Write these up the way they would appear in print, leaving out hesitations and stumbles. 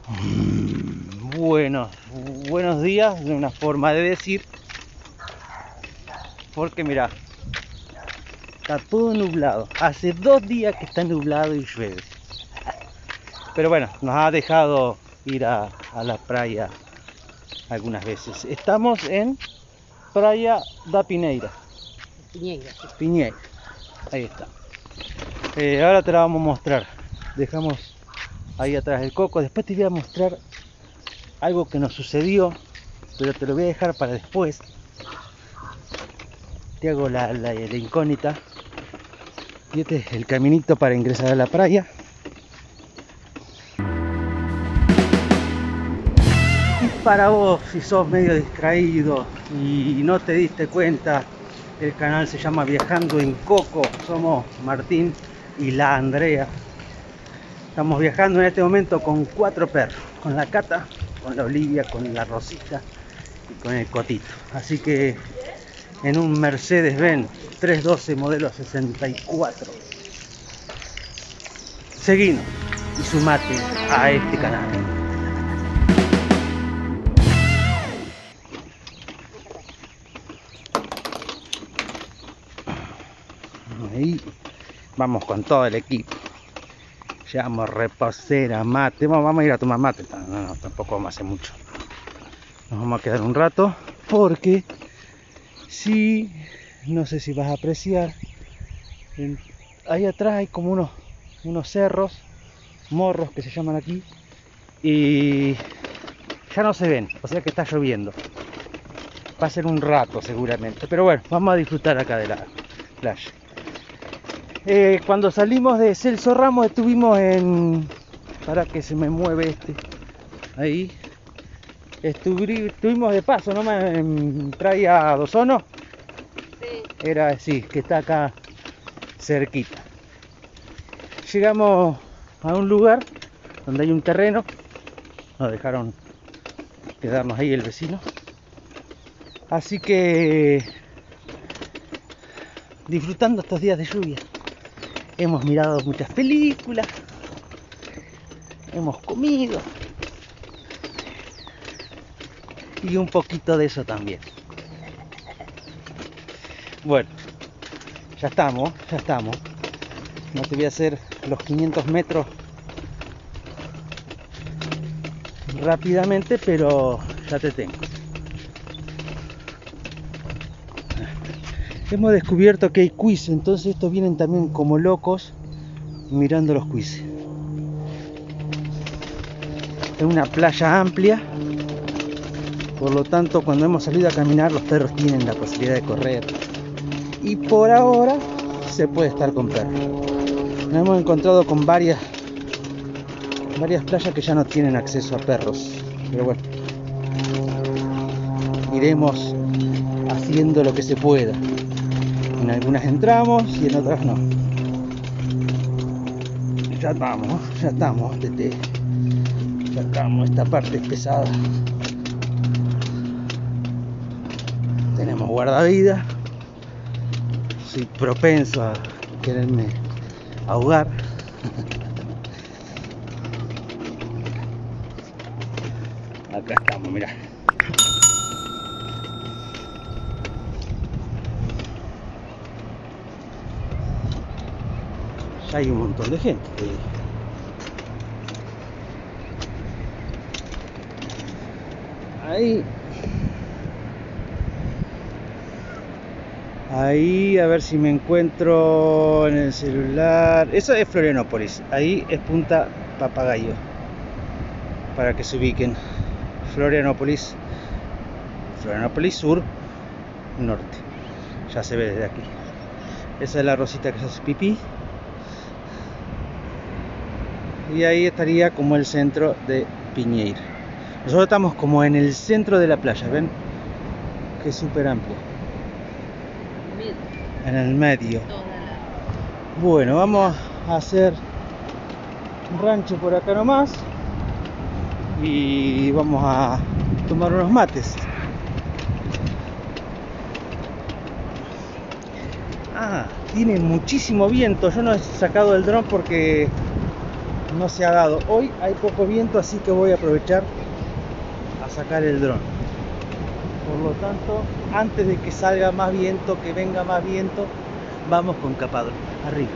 Buenos días, de una forma de decir, porque mira, está todo nublado. Hace 2 días que está nublado y llueve. Pero bueno, nos ha dejado ir a la playa algunas veces. Estamos en Praia da Pineira. Piñeira. Ahí está. Ahora te la vamos a mostrar. Dejamos ahí atrás el coco. Después te voy a mostrar algo que nos sucedió, pero te lo voy a dejar para después. Te hago la incógnita. Y este es el caminito para ingresar a la playa. Y para vos, si sos medio distraído y no te diste cuenta, el canal se llama Viajando en Coco. Somos Martín y la Andrea. Estamos viajando en este momento con 4 perros, con la Cata, con la Olivia, con la Rosita y con el Cotito. Así que en un Mercedes-Benz 312 modelo 64. Seguinos y sumate a este canal. Ahí vamos con todo el equipo. Llevamos reposera, mate. Vamos a ir a tomar mate. No, tampoco vamos a hacer mucho. Nos vamos a quedar un rato porque sí, no sé si vas a apreciar, ahí atrás hay como unos cerros, morros que se llaman aquí, y ya no se ven, o sea que está lloviendo. Va a ser un rato seguramente, pero bueno, vamos a disfrutar acá de la playa. Cuando salimos de Celso Ramos estuvimos para que se me mueve ahí, estuvimos de paso nomás en Praia do Sono. Era sí, que está acá cerquita. Llegamos a un lugar donde hay un terreno. Nos dejaron quedarnos ahí el vecino. Así que disfrutando estos días de lluvia. Hemos mirado muchas películas. Hemos comido. Y un poquito de eso también. Bueno, ya estamos. No te voy a hacer los 500 metros rápidamente, pero ya te tengo. Hemos descubierto que hay cuis, entonces estos vienen también como locos mirando los cuis. Es una playa amplia, por lo tanto cuando hemos salido a caminar los perros tienen la posibilidad de correr. Y por ahora se puede estar con perros. Nos hemos encontrado con varias playas que ya no tienen acceso a perros, pero bueno, iremos haciendo lo que se pueda. En algunas entramos y en otras no. Ya estamos, Tete. Ya estamos, esta parte es pesada. Tenemos guardavidas. Soy propenso a quererme ahogar. Acá estamos, mirá. Ya hay un montón de gente. Ahí, a ver si me encuentro en el celular. Eso es Florianópolis. Ahí es Punta Papagayo. Para que se ubiquen. Florianópolis sur, norte. Ya se ve desde aquí. Esa es la Rosita que se hace pipí. Y ahí estaría como el centro de Piñeira. Nosotros estamos como en el centro de la playa, ¿ven? Que es súper amplio. En el medio. Bueno, vamos a hacer un rancho por acá nomás. Y vamos a tomar unos mates. Tiene muchísimo viento. Yo no he sacado el dron porque no se ha dado. Hoy hay poco viento, así que voy a aprovechar a sacar el dron. Por lo tanto, antes de que salga más viento, que venga más viento, vamos con Capadrón. Arriba.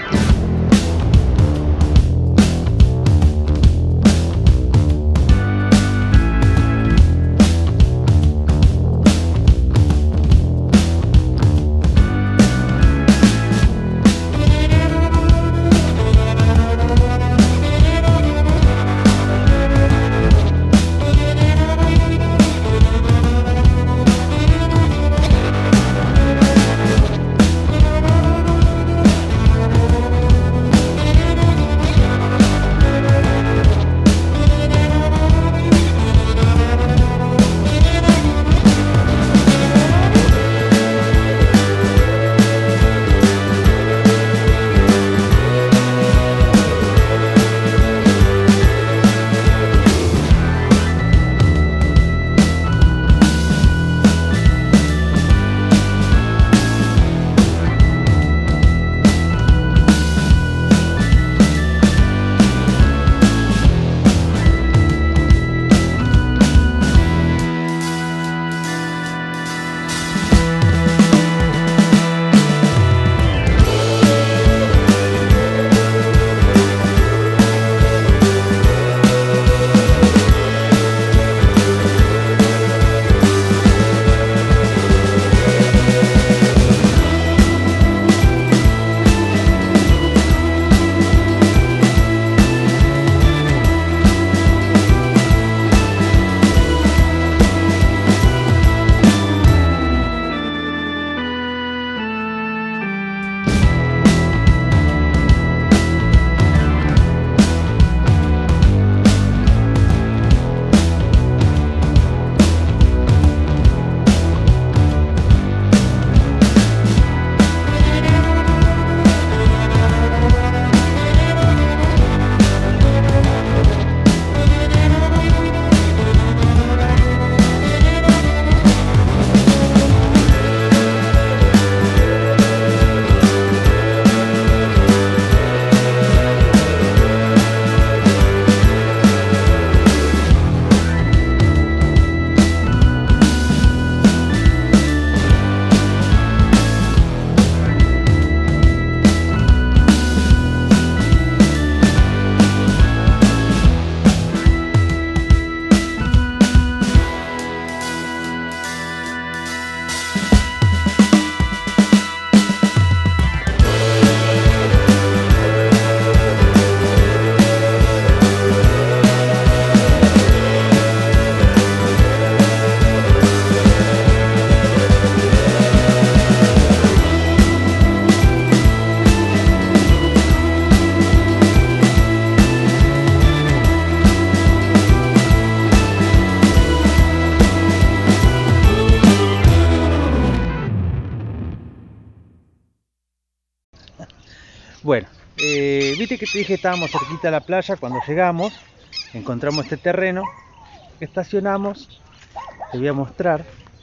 Bueno, viste que te dije que estábamos cerquita de la playa. Cuando llegamos, encontramos este terreno, estacionamos. Te voy a mostrar.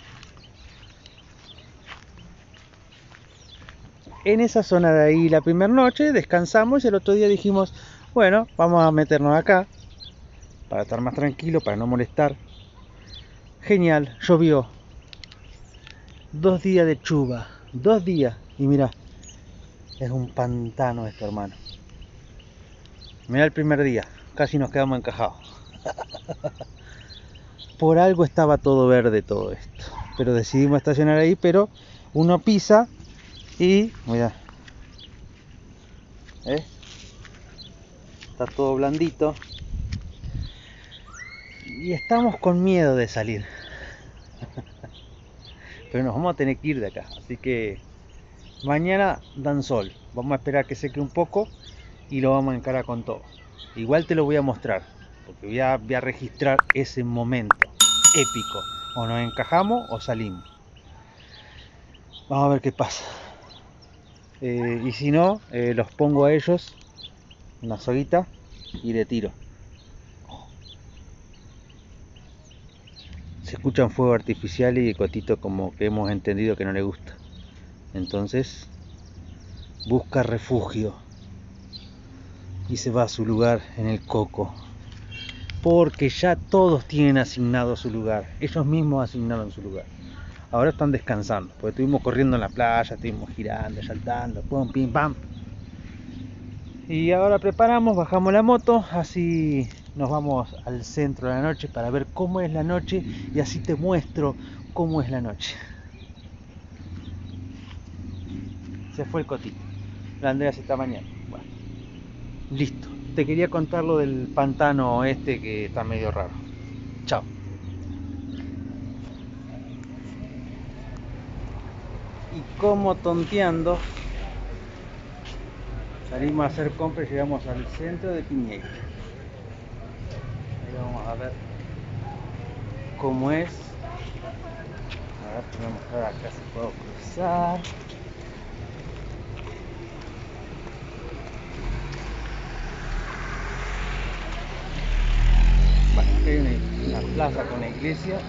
En esa zona de ahí la primera noche descansamos y el otro día dijimos, bueno, vamos a meternos acá para estar más tranquilo, para no molestar. Genial, llovió 2 días de chuva, 2 días, y mira, es un pantano esto, hermano. Mira el primer día, casi nos quedamos encajados. Por algo estaba todo verde todo esto, pero decidimos estacionar ahí. Pero uno pisa y mira, está todo blandito y estamos con miedo de salir. Pero nos vamos a tener que ir de acá, así que mañana dan sol, vamos a esperar que seque un poco y lo vamos a encarar con todo. Igual te lo voy a mostrar, porque voy a registrar ese momento épico. O nos encajamos o salimos. Vamos a ver qué pasa. Y si no, los pongo a ellos una soguita y le tiro. Se escuchan fuegos artificiales y el Cotito como que hemos entendido que no le gusta. Entonces busca refugio. y se va a su lugar en el coco, porque ya todos tienen asignado su lugar, ellos mismos asignaron su lugar. Ahora están descansando, porque estuvimos corriendo en la playa, estuvimos girando, saltando, pum, pim, pam. Y ahora preparamos, bajamos la moto, así nos vamos al centro de la noche para ver cómo es la noche y así te muestro cómo es la noche. Se fue el Coti, la Andrea se está bañando. Bueno, listo, te quería contar lo del pantano este que está medio raro. Chao. Y como tonteando salimos a hacer compras y llegamos al centro de Piñeira. Ahí vamos a ver cómo es. A ver, te voy a mostrar acá si puedo cruzar. Bueno, aquí hay una plaza con la iglesia.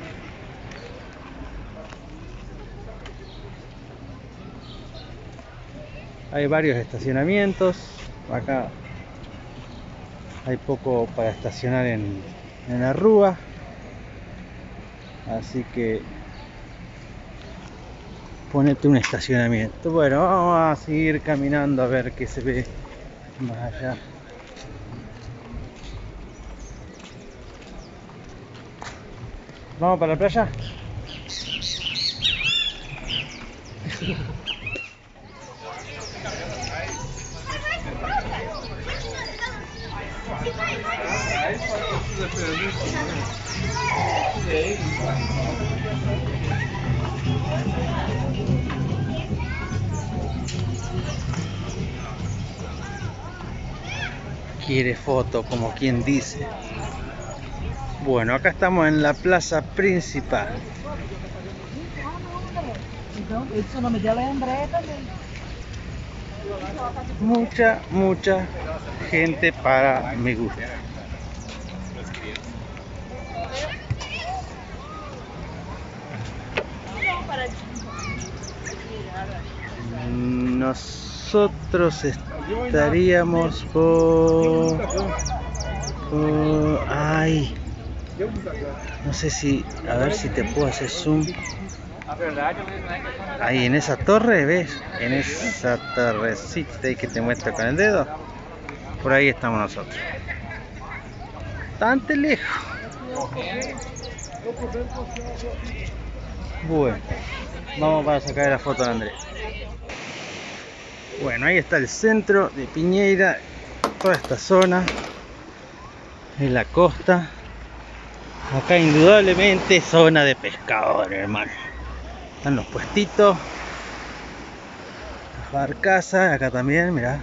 Hay varios estacionamientos. Acá hay poco para estacionar en la rúa. Así que ponete un estacionamiento. Bueno, vamos a seguir caminando a ver qué se ve más allá. ¿Vamos para la playa? Quiere foto, como quien dice. Bueno, acá estamos en la plaza principal. Mucha gente para me gusta. Nosotros estaríamos por... ay, no sé si, a ver si te puedo hacer zoom. Ahí en esa torre, ¿ves? En esa torrecita que te muestra con el dedo. Por ahí estamos nosotros. Bastante lejos. Bueno, vamos para sacar la foto de Andrés. Bueno, ahí está el centro de Piñeira. Toda esta zona es la costa. Acá indudablemente zona de pescadores, hermano. Están los puestitos, las barcazas, acá también, mirá.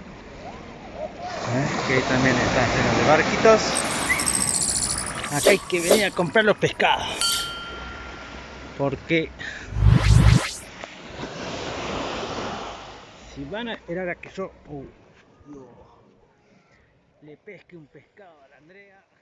Que ahí también están llenos de barquitos. Acá hay que venir a comprar los pescados, porque si van a esperar a que yo le pesque un pescado a la Andrea,